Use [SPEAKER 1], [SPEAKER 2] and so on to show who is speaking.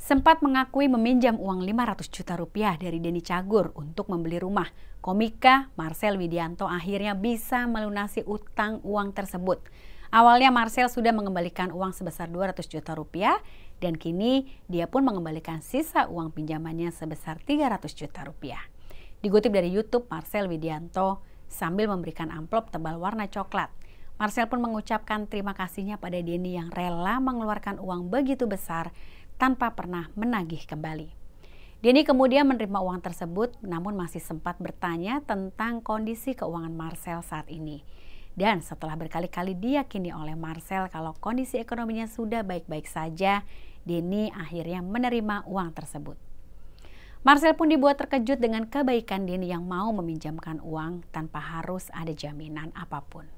[SPEAKER 1] Sempat mengakui meminjam uang 500 juta rupiah dari Denny Cagur untuk membeli rumah. Komika Marshel Widianto akhirnya bisa melunasi utang uang tersebut. Awalnya Marshel sudah mengembalikan uang sebesar 200 juta rupiah dan kini dia pun mengembalikan sisa uang pinjamannya sebesar 300 juta rupiah. Dikutip dari YouTube Marshel Widianto sambil memberikan amplop tebal warna coklat. Marshel pun mengucapkan terima kasihnya pada Denny yang rela mengeluarkan uang begitu besar tanpa pernah menagih kembali. Denny kemudian menerima uang tersebut namun masih sempat bertanya tentang kondisi keuangan Marshel saat ini. Dan setelah berkali-kali diyakini oleh Marshel kalau kondisi ekonominya sudah baik-baik saja, Denny akhirnya menerima uang tersebut. Marshel pun dibuat terkejut dengan kebaikan Denny yang mau meminjamkan uang tanpa harus ada jaminan apapun.